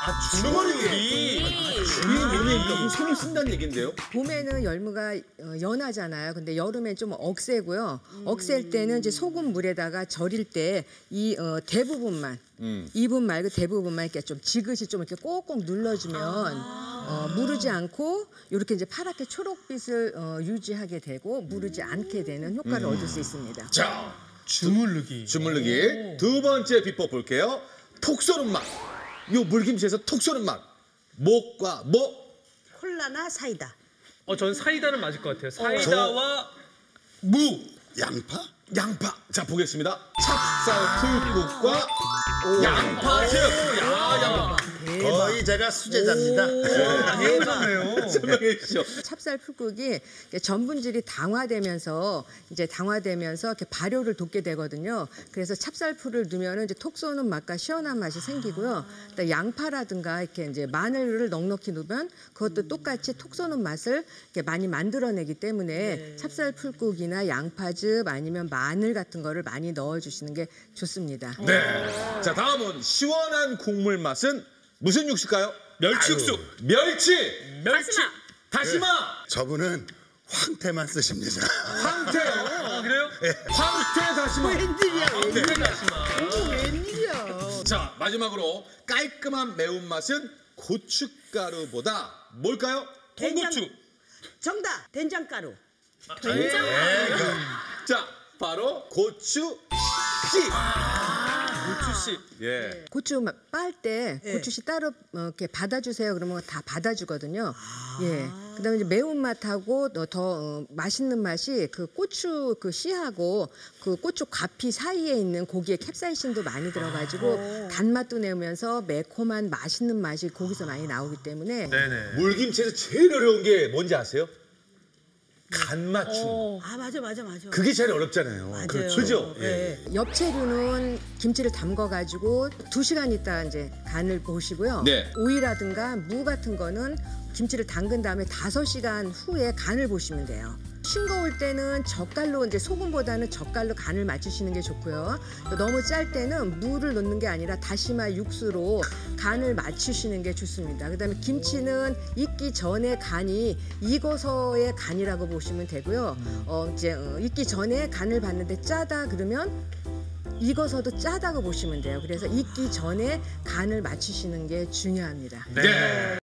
주물르기. 이게 뭡니까? 손을 쓴다는 얘긴데요? 봄에는 열무가 연하잖아요. 근데 여름엔 좀 억세고요. 억셀 때는 이제 소금 물에다가 절일 때 이 대부분만, 2분 말고 대부분만 이렇게 좀 지그시 좀 이렇게 꼭꼭 눌러주면 무르지 않고 이렇게 이제 파랗게 초록빛을 유지하게 되고 무르지 않게 되는 효과를 얻을 수 있습니다. 자, 주물르기. 주물르기. 두 번째 비법 볼게요. 톡 쏘는 맛. 요 물김치에서 톡 쏘는 맛. 목과 뭐? 콜라나 사이다. 전 사이다는 맞을 것 같아요. 사이다와 무. 양파? 양파. 자, 보겠습니다. 찹쌀 풀국과 양파즙. 야, 양파. 거의 제가 수제자입니다. 대박이네요. 설명해 주시죠. 찹쌀 풀국이 전분질이 당화되면서 이렇게 발효를 돕게 되거든요. 그래서 찹쌀풀을 넣으면 이제 톡 쏘는 맛과 시원한 맛이 생기고요. 또 양파라든가 이렇게 이제 마늘을 넉넉히 넣으면 그것도 똑같이 톡 쏘는 맛을 이렇게 많이 만들어내기 때문에 찹쌀 풀국이나 양파즙 아니면 마늘 같은 거를 많이 넣어주시는 게 좋습니다. 네. 자, 다음은 시원한 국물 맛은 무슨 육수일까요? 멸치육수. 멸치. 다시마. 저분은 황태만 쓰십니다. 황태요. 그래요? 황태 다시마. 웬일이야. 자, 마지막으로 깔끔한 매운맛은 고춧가루보다 뭘까요? 통고추. 정답 된장가루. 자, 바로 고추씨. 고추씨. 예. 고추 빻을 때 고추씨 따로 이렇게 받아주세요. 그러면 다 받아주거든요. 예. 그다음에 이제 매운맛하고 더 맛있는 맛이 그 고추 그 씨하고 그 고추 과피 사이에 있는 고기에 캡사이신도 많이 들어가지고 단맛도 내면서 매콤한 맛있는 맛이 거기서 많이 나오기 때문에 네네. 물김치에서 제일 어려운 게 뭔지 아세요? 간 맞춤. 아 맞아. 그게 제일 어렵잖아요. 맞아요. 그렇죠? 네. 엽채류는 김치를 담궈가지고 2시간 있다 이제 간을 보시고요. 네. 오이라든가 무 같은 거는 김치를 담근 다음에 5시간 후에 간을 보시면 돼요. 싱거울 때는 젓갈로 이제 소금보다는 젓갈로 간을 맞추시는 게 좋고요. 또 너무 짤 때는 무를 넣는 게 아니라 다시마 육수로 간을 맞추시는 게 좋습니다. 그다음에 김치는 익기 전에 간이 익어서의 간이라고 보시면 되고요. 익기 전에 간을 봤는데 짜다 그러면 익어서도 짜다고 보시면 돼요. 그래서 익기 전에 간을 맞추시는 게 중요합니다. 네.